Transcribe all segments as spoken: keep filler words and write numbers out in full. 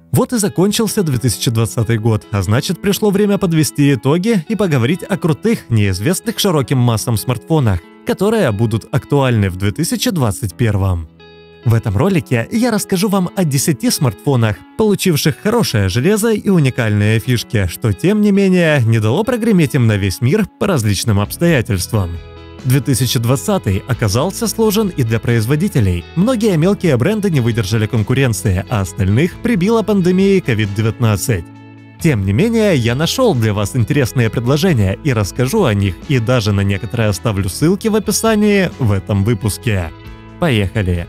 Вот и закончился две тысячи двадцатый год, а значит, пришло время подвести итоги и поговорить о крутых, неизвестных широким массам смартфонах, которые будут актуальны в две тысячи двадцать первом. В этом ролике я расскажу вам о десяти смартфонах, получивших хорошее железо и уникальные фишки, что тем не менее не дало прогреметь им на весь мир по различным обстоятельствам. две тысячи двадцатый оказался сложен и для производителей. Многие мелкие бренды не выдержали конкуренции, а остальных прибила пандемией ковид девятнадцать. Тем не менее, я нашел для вас интересные предложения и расскажу о них, и даже на некоторые оставлю ссылки в описании в этом выпуске. Поехали!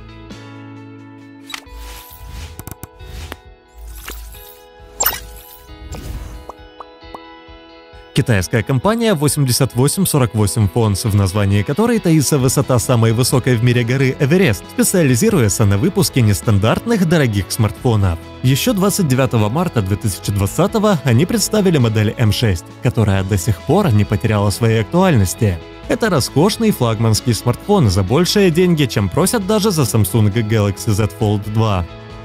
Китайская компания восемьдесят восемь сорок восемь Phones, в названии которой таится высота самой высокой в мире горы Эверест, специализируется на выпуске нестандартных дорогих смартфонов. Еще двадцать девятого марта две тысячи двадцатого они представили модель эм шесть, которая до сих пор не потеряла своей актуальности. Это роскошный флагманский смартфон за большие деньги, чем просят даже за Samsung Galaxy Z Fold два.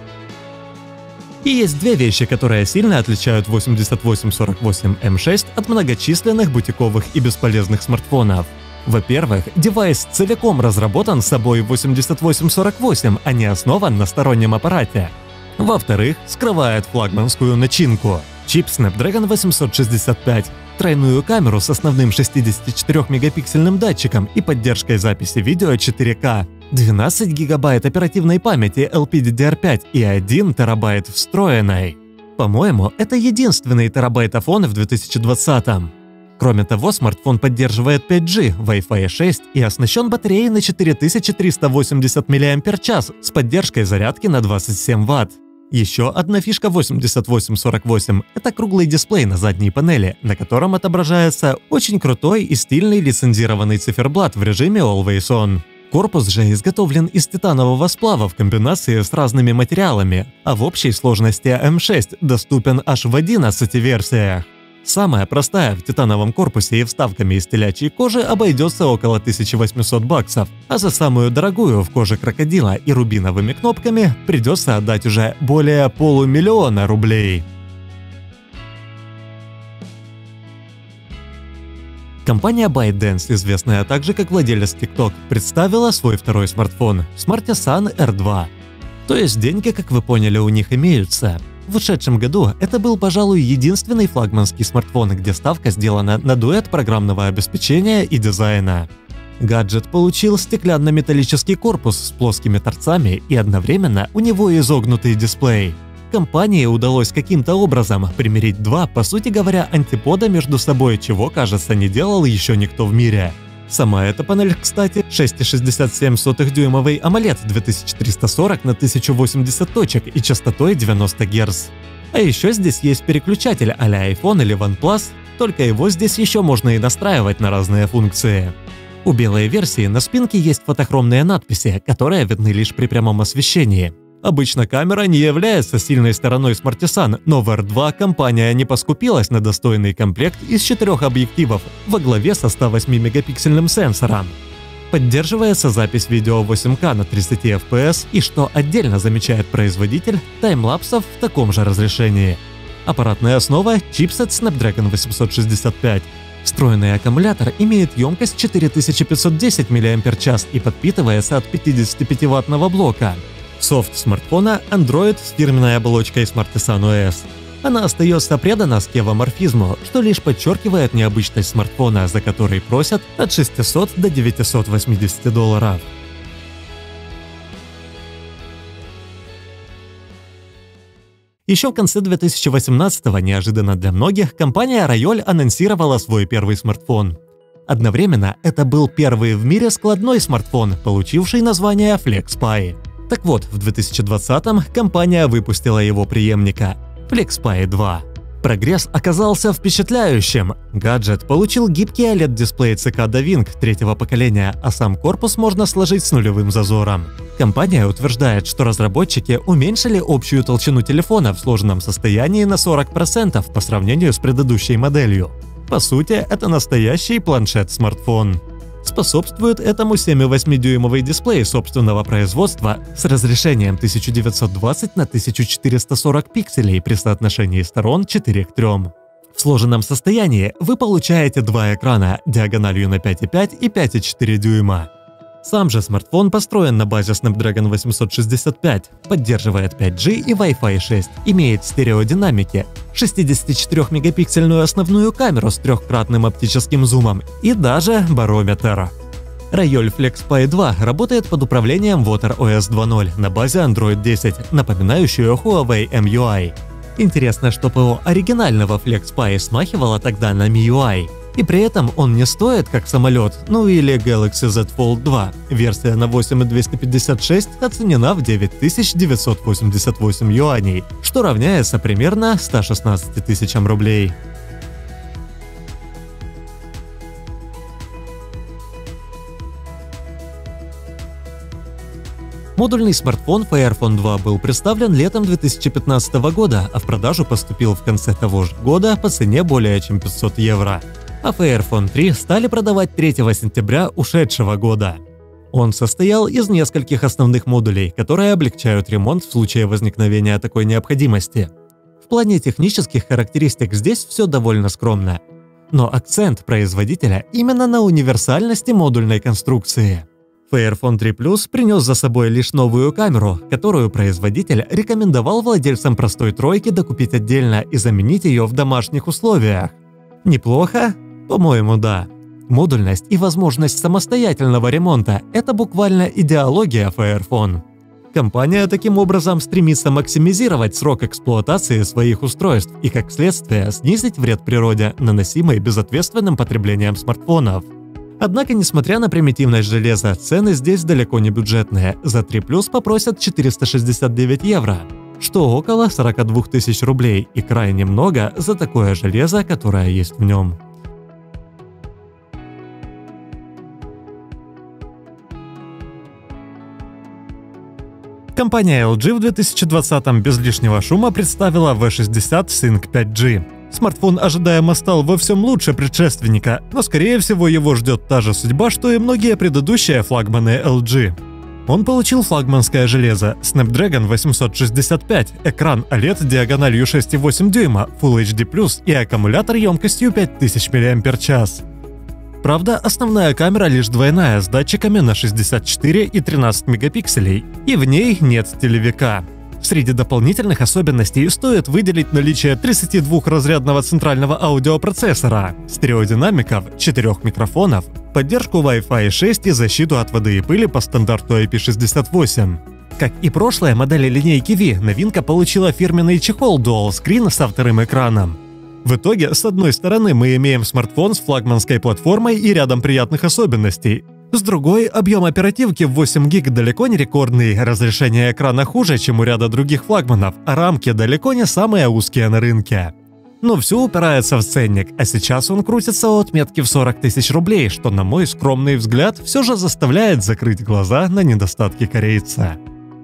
И есть две вещи, которые сильно отличают восемьдесят восемь сорок восемь эм шесть от многочисленных бутиковых и бесполезных смартфонов. Во-первых, девайс целиком разработан собой восемьдесят восемь сорок восемь, а не основан на стороннем аппарате. Во-вторых, скрывает флагманскую начинку – чип Snapdragon восемьсот шестьдесят пять, тройную камеру с основным шестидесятичетырёхмегапиксельным датчиком и поддержкой записи видео четыре ка, двенадцать гигабайт оперативной памяти эл пи ди ди ар пять и один терабайт встроенной. По-моему, это единственный терабайтофон в две тысячи двадцатом. Кроме того, смартфон поддерживает пять джи, Wi-Fi шесть и оснащен батареей на четыре тысячи триста восемьдесят мАч с поддержкой зарядки на двадцать семь ватт. Еще одна фишка восемьдесят восемь сорок восемь – это круглый дисплей на задней панели, на котором отображается очень крутой и стильный лицензированный циферблат в режиме Always On. Корпус же изготовлен из титанового сплава в комбинации с разными материалами, а в общей сложности эм шесть доступен аж в одиннадцати версиях. Самая простая в титановом корпусе и вставками из телячьей кожи обойдется около тысячи восьмисот баксов, а за самую дорогую в коже крокодила и рубиновыми кнопками придется отдать уже более полумиллиона рублей. Компания ByteDance, известная также как владелец TikTok, представила свой второй смартфон – Smartisan эр два. То есть деньги, как вы поняли, у них имеются. В ушедшем году это был, пожалуй, единственный флагманский смартфон, где ставка сделана на дуэт программного обеспечения и дизайна. Гаджет получил стеклянно-металлический корпус с плоскими торцами и одновременно у него изогнутый дисплей. Компании удалось каким-то образом примирить два, по сути говоря, антипода между собой, чего, кажется, не делал еще никто в мире. Сама эта панель, кстати, шесть целых шестьдесят семь сотых дюймовый AMOLED две тысячи триста сорок на тысячу восемьдесят точек и частотой девяносто герц. А еще здесь есть переключатель а-ля iPhone или OnePlus, только его здесь еще можно и настраивать на разные функции. У белой версии на спинке есть фотохромные надписи, которые видны лишь при прямом освещении. Обычно камера не является сильной стороной Smartisan, но в эр два компания не поскупилась на достойный комплект из четырех объективов во главе со ста восьми мегапиксельным сенсором. Поддерживается запись видео восемь ка на тридцати эф пи эс и, что отдельно замечает производитель, таймлапсов в таком же разрешении. Аппаратная основа – чипсет Snapdragon восемьсот шестьдесят пять. Встроенный аккумулятор имеет емкость четыре тысячи пятьсот десять мАч и подпитывается от пятидесятипятиваттного блока. Софт смартфона – Android с фирменной оболочкой Smartisan о эс. Она остается предана скевоморфизму, что лишь подчеркивает необычность смартфона, за который просят от шестисот до девятисот восьмидесяти долларов. Еще в конце две тысячи восемнадцатого, неожиданно для многих, компания Royole анонсировала свой первый смартфон. Одновременно это был первый в мире складной смартфон, получивший название FlexPai. Так вот, в две тысячи двадцатом компания выпустила его преемника – FlexPai два. Прогресс оказался впечатляющим. Гаджет получил гибкий о лед-дисплей си кей Davink третьего поколения, а сам корпус можно сложить с нулевым зазором. Компания утверждает, что разработчики уменьшили общую толщину телефона в сложенном состоянии на сорок процентов по сравнению с предыдущей моделью. По сути, это настоящий планшет-смартфон. Способствует этому семь и восемь дюймовый дисплей собственного производства с разрешением тысяча девятьсот двадцать на тысяча четыреста сорок пикселей при соотношении сторон четыре к трем. В сложенном состоянии вы получаете два экрана диагональю на пять и пять и пять и четыре дюйма. Сам же смартфон построен на базе Snapdragon восемьсот шестьдесят пять, поддерживает пять джи и Wi-Fi шесть, имеет стереодинамики, шестидесятичетырёхмегапиксельную основную камеру с трехкратным оптическим зумом и даже барометр. Rayol FlexPy два работает под управлением WaterOS два ноль на базе Android десять, напоминающую Huawei эм ю ай. Интересно, что ПО оригинального FlexPy смахивало тогда на эм ю ай. И при этом он не стоит как самолет, ну или Galaxy Z Fold два. Версия на восемь тысяч двести пятьдесят шесть оценена в девять тысяч девятьсот восемьдесят восемь юаней, что равняется примерно ста шестнадцати тысячам рублей. Модульный смартфон Fairphone два был представлен летом две тысячи пятнадцатого года, а в продажу поступил в конце того же года по цене более чем пятьсот евро. А Fairphone три стали продавать третьего сентября ушедшего года. Он состоял из нескольких основных модулей, которые облегчают ремонт в случае возникновения такой необходимости. В плане технических характеристик здесь все довольно скромно. Но акцент производителя именно на универсальности модульной конструкции. Fairphone три плюс принес за собой лишь новую камеру, которую производитель рекомендовал владельцам простой тройки докупить отдельно и заменить ее в домашних условиях. Неплохо? По-моему, да. Модульность и возможность самостоятельного ремонта – это буквально идеология Fairphone. Компания таким образом стремится максимизировать срок эксплуатации своих устройств и, как следствие, снизить вред природе, наносимый безответственным потреблением смартфонов. Однако, несмотря на примитивность железа, цены здесь далеко не бюджетные. За три плюс попросят четыреста шестьдесят девять евро, что около сорока двух тысяч рублей, и крайне много за такое железо, которое есть в нем. Компания эл джи в две тысячи двадцатом без лишнего шума представила ви шестьдесят Sync пять джи. Смартфон ожидаемо стал во всем лучше предшественника, но скорее всего его ждет та же судьба, что и многие предыдущие флагманы эл джи. Он получил флагманское железо Snapdragon восемьсот шестьдесят пять, экран о лед диагональю шесть и восемь дюйма, Full эйч ди плюс и аккумулятор емкостью пять тысяч мАч. Правда, основная камера лишь двойная с датчиками на шестьдесят четыре и тринадцать мегапикселей, и в ней нет телевика. Среди дополнительных особенностей стоит выделить наличие тридцатидвухразрядного центрального аудиопроцессора, стереодинамиков, четырех микрофонов, поддержку Wi-Fi шесть и защиту от воды и пыли по стандарту ай пи шестьдесят восемь. Как и прошлые модели линейки V, новинка получила фирменный чехол Dual Screen со вторым экраном. В итоге, с одной стороны, мы имеем смартфон с флагманской платформой и рядом приятных особенностей. С другой, объем оперативки в восемь гиг далеко не рекордный, разрешение экрана хуже, чем у ряда других флагманов, а рамки далеко не самые узкие на рынке. Но все упирается в ценник, а сейчас он крутится от отметки в сорок тысяч рублей, что, на мой скромный взгляд, все же заставляет закрыть глаза на недостатки корейца.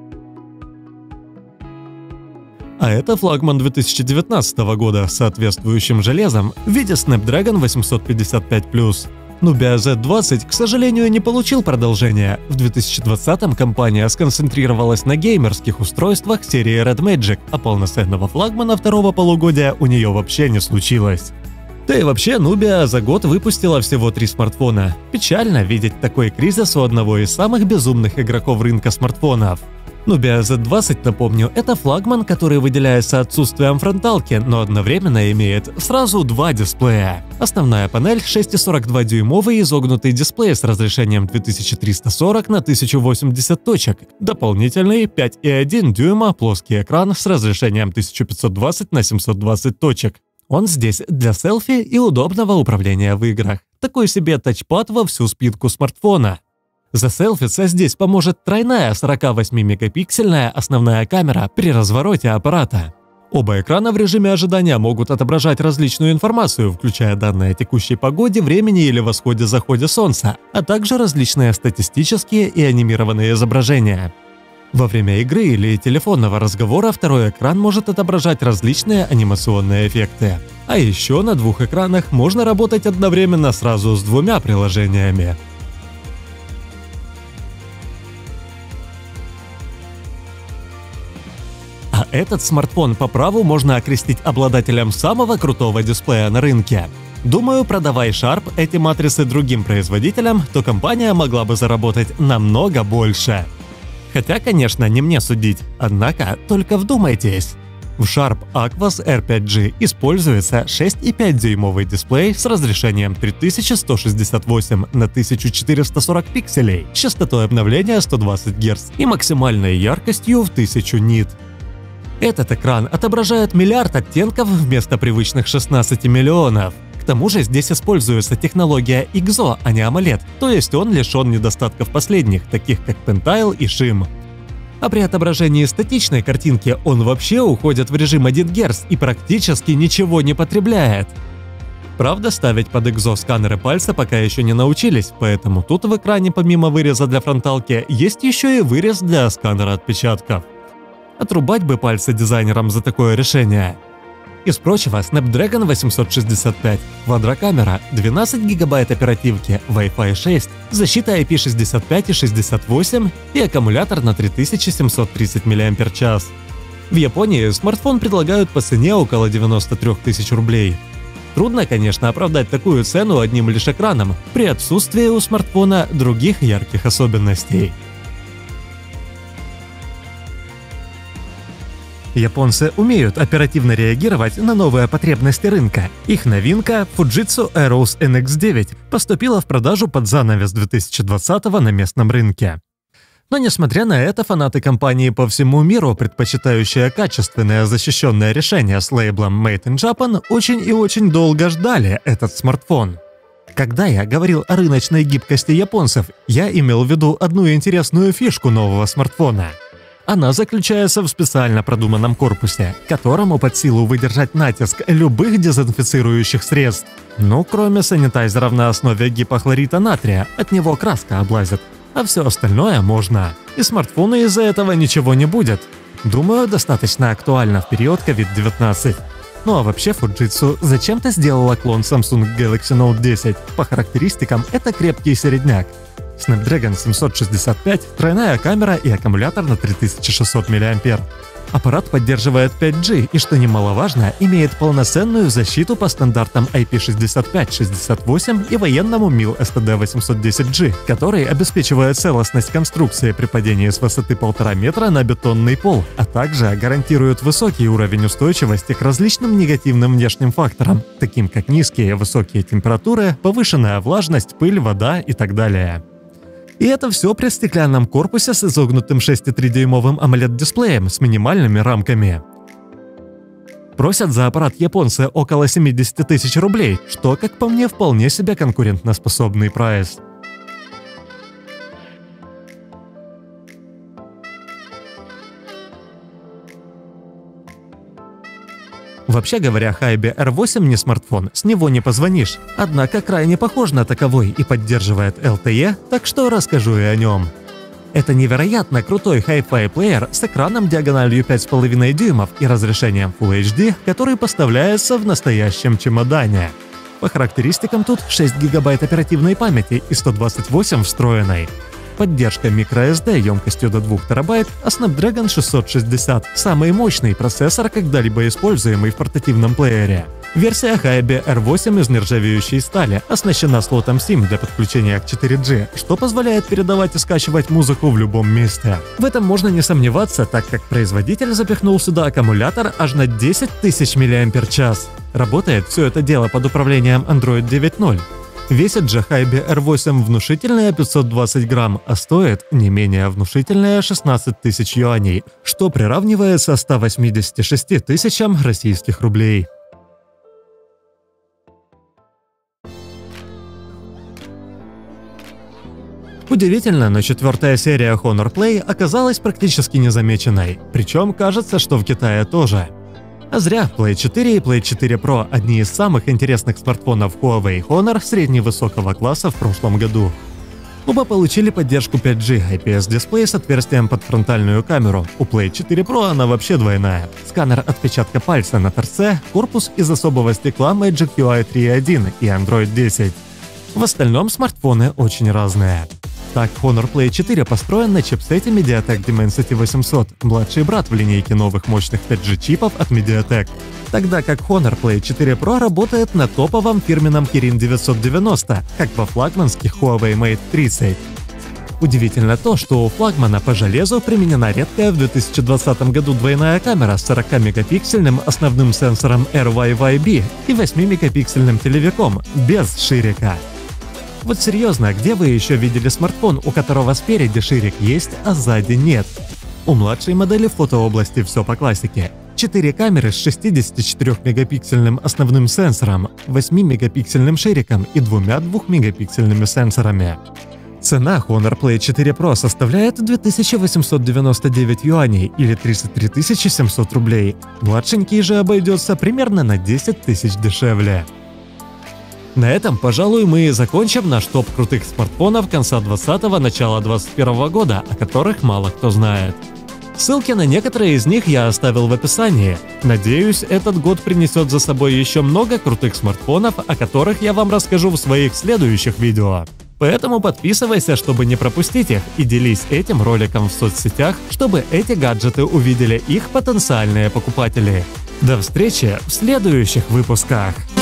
А это флагман две тысячи девятнадцатого года с соответствующим железом в виде Snapdragon восемьсот пятьдесят пять плюс. Nubia зет двадцать, к сожалению, не получил продолжения. В две тысячи двадцатом компания сконцентрировалась на геймерских устройствах серии Red Magic, а полноценного флагмана второго полугодия у нее вообще не случилось. Да и вообще, Nubia за год выпустила всего три смартфона. Печально видеть такой кризис у одного из самых безумных игроков рынка смартфонов. Nubia зет двадцать, напомню, это флагман, который выделяется отсутствием фронталки, но одновременно имеет сразу два дисплея. Основная панель шесть и сорок два дюймовый изогнутый дисплей с разрешением две тысячи триста сорок на тысячу восемьдесят точек, дополнительный пять и один дюйма плоский экран с разрешением тысяча пятьсот двадцать на семьсот двадцать точек. Он здесь для селфи и удобного управления в играх. Такой себе тачпад во всю спинку смартфона. Заселфиться здесь поможет тройная сорокавосьмимегапиксельная основная камера при развороте аппарата. Оба экрана в режиме ожидания могут отображать различную информацию, включая данные о текущей погоде, времени или восходе-заходе солнца, а также различные статистические и анимированные изображения. Во время игры или телефонного разговора второй экран может отображать различные анимационные эффекты. А еще на двух экранах можно работать одновременно сразу с двумя приложениями. этот смартфон по праву можно окрестить обладателем самого крутого дисплея на рынке. Думаю, продавай Sharp эти матрицы другим производителям, то компания могла бы заработать намного больше. Хотя, конечно, не мне судить, однако только вдумайтесь. В Sharp Aquos эр пять джи используется шесть и пять дюймовый дисплей с разрешением три тысячи сто шестьдесят восемь на тысячу четыреста сорок пикселей, частотой обновления сто двадцать герц и максимальной яркостью в тысячу нит. Этот экран отображает миллиард оттенков вместо привычных шестнадцати миллионов. К тому же здесь используется технология икс о, а не AMOLED, то есть он лишен недостатков последних, таких как Pentile и шим. А при отображении статичной картинки он вообще уходит в режим один герц и практически ничего не потребляет. Правда, ставить под икс о сканеры пальца пока еще не научились, поэтому тут в экране помимо выреза для фронталки есть еще и вырез для сканера отпечатков. Отрубать бы пальцы дизайнерам за такое решение. Из прочего, Snapdragon восемьсот шестьдесят пять, квадрокамера, двенадцать гигабайт оперативки, Wi-Fi шесть, защита ай пи шестьдесят пять и шестьдесят восемь и аккумулятор на три тысячи семьсот тридцать мАч. В Японии смартфон предлагают по цене около девяноста трёх тысяч рублей. Трудно, конечно, оправдать такую цену одним лишь экраном, при отсутствии у смартфона других ярких особенностей. Японцы умеют оперативно реагировать на новые потребности рынка. Их новинка Fujitsu Aeros эн икс девять поступила в продажу под занавес две тысячи двадцатого на местном рынке. Но несмотря на это, фанаты компании по всему миру, предпочитающие качественное защищенное решение с лейблом Made in Japan, очень и очень долго ждали этот смартфон. Когда я говорил о рыночной гибкости японцев, я имел в виду одну интересную фишку нового смартфона. Она заключается в специально продуманном корпусе, которому под силу выдержать натиск любых дезинфицирующих средств. Ну, кроме санитайзеров на основе гипохлорита натрия, от него краска облазит. А все остальное можно. И смартфону из-за этого ничего не будет. Думаю, достаточно актуально в период ковид девятнадцать. Ну а вообще Fujitsu зачем-то сделала клон Samsung Galaxy Note десять. По характеристикам это крепкий середняк. Snapdragon семьсот шестьдесят пять, тройная камера и аккумулятор на три тысячи шестьсот мАч. Аппарат поддерживает пять джи и, что немаловажно, имеет полноценную защиту по стандартам ай пи шестьдесят пять шестьдесят восемь и военному мил эс ти ди восемьсот десять джи, который обеспечивает целостность конструкции при падении с высоты полтора метра на бетонный пол, а также гарантирует высокий уровень устойчивости к различным негативным внешним факторам, таким как низкие и высокие температуры, повышенная влажность, пыль, вода и так далее. И это все при стеклянном корпусе с изогнутым шесть и три дюймовым AMOLED-дисплеем с минимальными рамками. Просят за аппарат японцы около семидесяти тысяч рублей, что, как по мне, вполне себе конкурентоспособный прайс. Вообще говоря, Hybe эр восемь не смартфон, с него не позвонишь, однако крайне похож на таковой и поддерживает эл ти и, так что расскажу и о нем. Это невероятно крутой Hi-Fi плеер с экраном диагональю пять с половиной дюймов и разрешением Full эйч ди, который поставляется в настоящем чемодане. По характеристикам тут шесть гигабайт оперативной памяти и сто двадцать восемь встроенной. Поддержка microSD емкостью до двух терабайт, а Snapdragon шестьсот шестьдесят – самый мощный процессор, когда-либо используемый в портативном плеере. Версия Hybe эр восемь из нержавеющей стали оснащена слотом сим для подключения к четыре джи, что позволяет передавать и скачивать музыку в любом месте. В этом можно не сомневаться, так как производитель запихнул сюда аккумулятор аж на десять тысяч мАч. Работает все это дело под управлением Android девять ноль. Весит же Hybe эр восемь внушительные пятьсот двадцать грамм, а стоит не менее внушительные шестнадцать тысяч юаней, что приравнивается ста восьмидесяти шести тысячам российских рублей. Удивительно, но четвертая серия Honor Play оказалась практически незамеченной, причем кажется, что в Китае тоже. А зря, Play четыре и Play четыре Pro – одни из самых интересных смартфонов Huawei Honor средневысокого класса в прошлом году. Оба получили поддержку пять джи, ай пи эс-дисплей с отверстием под фронтальную камеру. У Play четыре Pro она вообще двойная. Сканер отпечатка пальца на торце, корпус из особого стекла Magic ю ай три точка один и Android десять. В остальном смартфоны очень разные. Так, Honor Play четыре построен на чипсете MediaTek Dimensity восемьсот, младший брат в линейке новых мощных пять джи чипов от MediaTek. Тогда как Honor Play четыре Pro работает на топовом фирменном Kirin девятьсот девяносто, как во флагманских Huawei Mate тридцать. Удивительно то, что у флагмана по железу применена редкая в две тысячи двадцатом году двойная камера с сорокамегапиксельным основным сенсором эр вай вай би и восьмимегапиксельным телевиком, без ширика. Вот серьезно, где вы еще видели смартфон, у которого спереди ширик есть, а сзади нет? У младшей модели в фотообласти все по классике. четыре камеры с шестидесятичетырёхмегапиксельным основным сенсором, восьмимегапиксельным шириком и двумя двухмегапиксельными сенсорами. Цена Honor Play четыре Pro составляет две тысячи восемьсот девяносто девять юаней или тридцать три тысячи семьсот рублей. Младшенький же обойдется примерно на десять тысяч дешевле. На этом, пожалуй, мы и закончим наш топ крутых смартфонов конца двадцатого – начала двадцать первого года, о которых мало кто знает. Ссылки на некоторые из них я оставил в описании. Надеюсь, этот год принесет за собой еще много крутых смартфонов, о которых я вам расскажу в своих следующих видео. Поэтому подписывайся, чтобы не пропустить их, и делись этим роликом в соцсетях, чтобы эти гаджеты увидели их потенциальные покупатели. До встречи в следующих выпусках!